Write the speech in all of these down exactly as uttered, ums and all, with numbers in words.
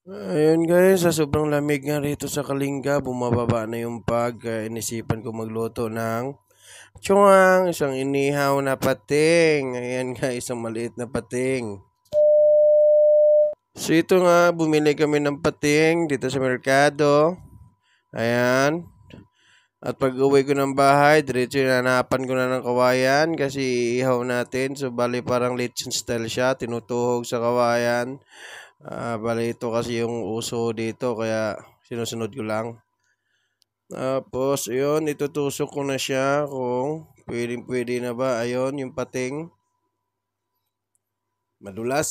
Ayun guys, sa sobrang lamig nga rito sa Kalinga, bumababa na yung pag, kaya inisipan ko magluto ng tsuwang, isang inihaw na pating. Ayan guys, isang maliit na pating. So ito nga, bumili kami ng pating dito sa merkado. Ayan. At pag uwi ko ng bahay, diretso nanapan ko na ng kawayan kasi iihaw natin. So bali parang lechon style siya, tinutuhog sa kawayan. Ah, bali ito kasi yung uso dito kaya sinusunod ko lang. Tapos yun, itutusok ko na siya kung pwedeng pwede na ba. Ayun, yung pating. Madulas.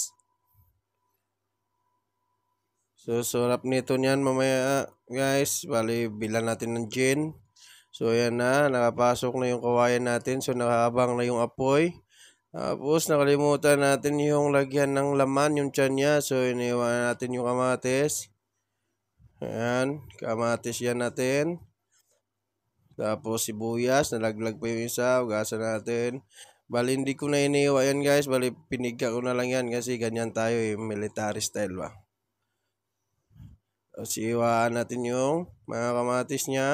So, sarap nito niyan mamaya guys. Bali, bilan natin ng gin. So, ayan na. Nakapasok na yung kawayan natin. So, nakahabang na yung apoy. Tapos, nakalimutan natin yung lagyan ng laman, yung tiyan niya. So, iniwan natin yung kamatis. Ayan, kamatis yan natin. Tapos, sibuyas. Nalaglag pa yung isa. Ugasan natin. Bali, hindi ko na iniwa yan guys. Bali, pinigka ko na lang yan kasi ganyan tayo eh. Military style ba. So, siwaan natin yung mga kamatis niya.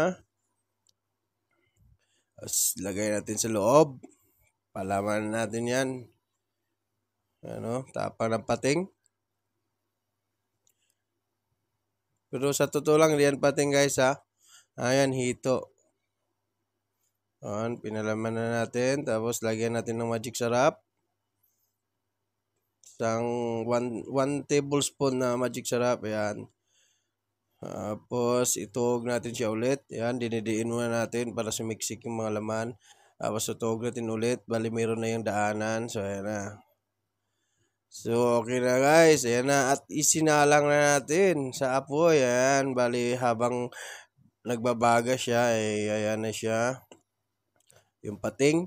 Tapos, lagay natin sa loob. Palaman natin yan. Ano, tapang ng pating. Pero sa totoo lang, hindi yan pating guys ha. Ayan, hito. Ayan, pinalaman na natin. Tapos, lagyan natin ng magic sarap. Isang one tablespoon na magic sarap. Ayan. Tapos, ituog natin siya ulit. Ayan, dinidiin muna natin para sumiksik yung mga laman. Tapos, ituog natin ulit. Bali, mayroon na yung daanan. So, ayan na. So, okay na guys. Ayan na. At isinalang na natin sa apoy. Ayan, bali, habang nagbabaga siya, eh, ayan na siya. Yung pating.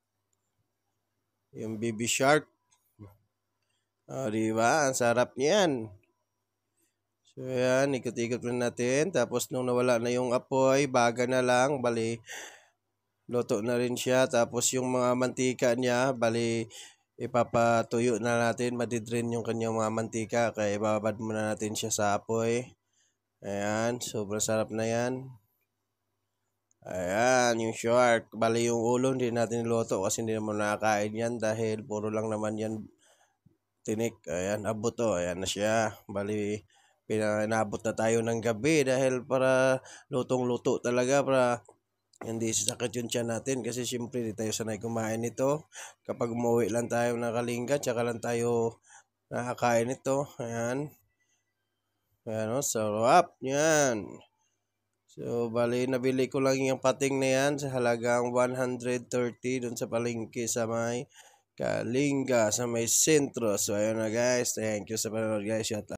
Yung baby shark. O, diba? Ang sarap niyan. So, ayan, ikot-ikot na natin. Tapos, nung nawala na yung apoy, baga na lang. Bali, luto na rin siya. Tapos, yung mga mantika niya, bali, ipapatuyo na natin. Madidrain yung kanyang mga mantika. Kaya, ibabad muna natin siya sa apoy. Ayan, sobrang sarap na yan. Ayan, yung shark. Bali, yung ulo, hindi natin niluto kasi hindi naman nakakain yan dahil puro lang naman yan tinik. Ayan, abot to. Ayan na siya. Bali, pinabot na tayo ng gabi dahil para lutong-luto talaga para hindi sasakit yung tiyan natin kasi siyempre di tayo sanay kumain nito. Kapag umuwi lang tayo ng Kalinga, tsaka lang tayo nakakain ito. Ayan. Ayan o, sarap. Yan. So, bali, nabili ko lang yung pating na yan sa halagang one hundred thirty dun sa palengke sa may Kalinga, sa may sentro. So, ayun na guys. Thank you sa panonood guys. Shut